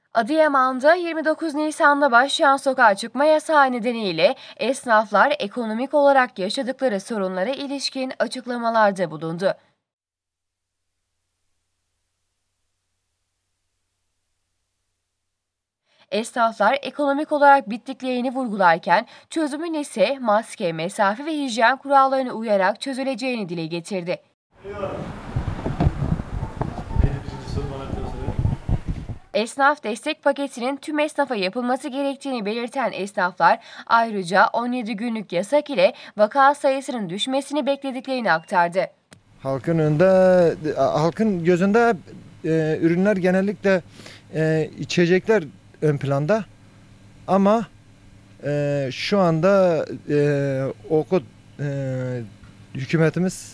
Adıyaman'da 29 Nisan'da başlayan sokağa çıkma yasağı nedeniyle esnaflar ekonomik olarak yaşadıkları sorunlara ilişkin açıklamalarda bulundu. Esnaflar ekonomik olarak bittiklerini vurgularken çözümün ise maske, mesafe ve hijyen kurallarına uyarak çözüleceğini dile getirdi. Esnaf destek paketinin tüm esnafa yapılması gerektiğini belirten esnaflar ayrıca 17 günlük yasak ile vaka sayısının düşmesini beklediklerini aktardı. Halkın gözünde ürünler genellikle içecekler ön planda ama şu anda hükümetimiz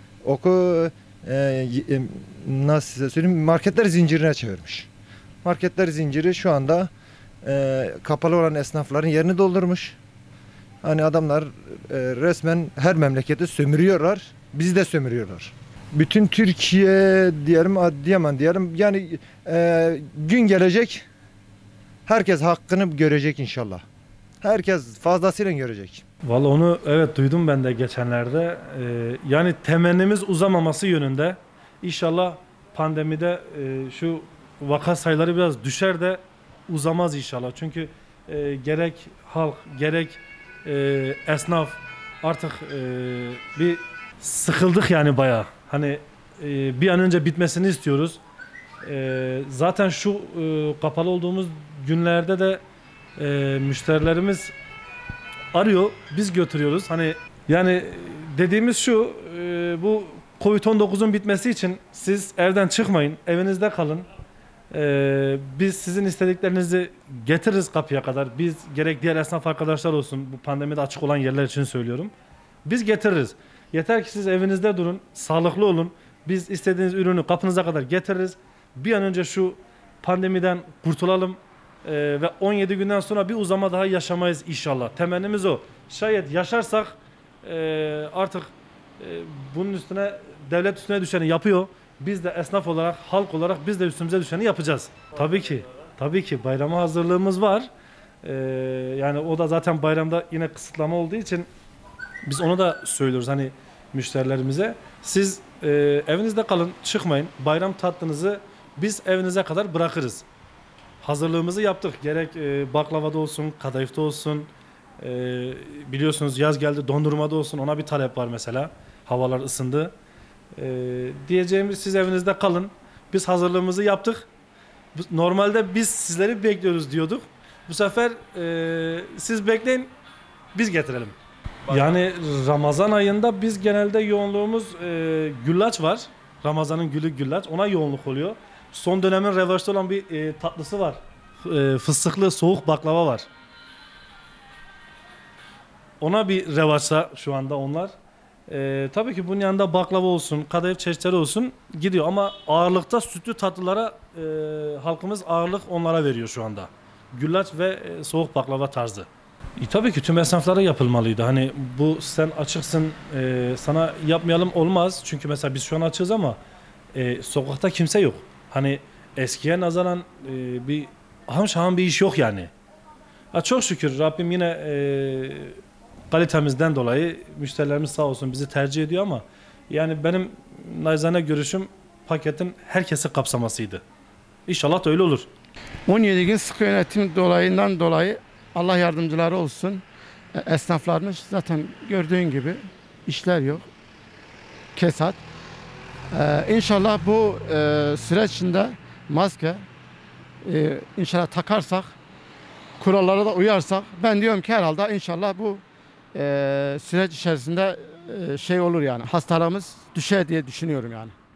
nasıl size söyleyeyim, marketler zincirine çevirmiş. Marketler zinciri şu anda kapalı olan esnafların yerini doldurmuş. Hani adamlar resmen her memleketi sömürüyorlar. Bizi de sömürüyorlar. Bütün Türkiye diyelim, Adıyaman diyelim. Yani gün gelecek, herkes hakkını görecek inşallah. Herkes fazlasıyla görecek. Vallahi onu evet duydum ben de geçenlerde. Yani temennimiz uzamaması yönünde. İnşallah pandemide şu vaka sayıları biraz düşer de uzamaz inşallah. Çünkü gerek halk gerek esnaf artık bir sıkıldık yani bayağı. Hani bir an önce bitmesini istiyoruz. Zaten şu kapalı olduğumuz günlerde de müşterilerimiz arıyor, biz götürüyoruz. Hani yani dediğimiz şu, bu Covid-19'un bitmesi için siz evden çıkmayın, evinizde kalın. Biz sizin istediklerinizi getiririz kapıya kadar. Biz gerek diğer esnaf arkadaşlar olsun, bu pandemide açık olan yerler için söylüyorum. Biz getiririz. Yeter ki siz evinizde durun, sağlıklı olun. Biz istediğiniz ürünü kapınıza kadar getiririz. Bir an önce şu pandemiden kurtulalım. Ve 17 günden sonra bir uzama daha yaşamayız inşallah. Temennimiz o. Şayet yaşarsak artık bunun üstüne devlet üstüne düşeni yapıyor. Biz de esnaf olarak, halk olarak biz de üstümüze düşeni yapacağız. Tabii ki. Tabii ki bayrama hazırlığımız var. Yani o da zaten bayramda yine kısıtlama olduğu için biz onu da söylüyoruz hani müşterilerimize. Siz evinizde kalın, çıkmayın. Bayram tatlınızı biz evinize kadar bırakırız. Hazırlığımızı yaptık. Gerek baklavada olsun, kadayıfta olsun. Biliyorsunuz yaz geldi, dondurmada olsun. Ona bir talep var mesela. Havalar ısındı. Diyeceğimiz siz evinizde kalın. Biz hazırlığımızı yaptık. Normalde biz sizleri bekliyoruz diyorduk. Bu sefer siz bekleyin, biz getirelim. Yani Ramazan ayında biz genelde yoğunluğumuz güllaç var. Ramazan'ın gülü güllaç. Ona yoğunluk oluyor. Son dönemin revaçta olan bir tatlısı var. Fıstıklı soğuk baklava var. Ona bir revaçta şu anda onlar. Tabii ki bunun yanında baklava olsun, kadayıf çeşitleri olsun gidiyor. Ama ağırlıkta sütlü tatlılara halkımız ağırlık onlara veriyor şu anda. Güllaç ve soğuk baklava tarzı. Tabii ki tüm esnaflara yapılmalıydı. Hani bu sen açıksın, sana yapmayalım olmaz. Çünkü mesela biz şu an açığız ama sokakta kimse yok. Hani eskiye nazaran bir hamşaham bir iş yok yani. Çok şükür Rabbim yine kalitemizden dolayı müşterilerimiz sağ olsun bizi tercih ediyor ama yani benim naçizane görüşüm paketin herkesi kapsamasıydı. İnşallah da öyle olur. 17 gün sıkı yönetim dolayı Allah yardımcıları olsun. Esnaflarımız zaten gördüğün gibi işler yok. Kesat. İnşallah bu süreç içinde maske inşallah takarsak, kurallara da uyarsak, ben diyorum ki herhalde inşallah bu süreç içerisinde şey olur yani, hastalarımız düşer diye düşünüyorum yani.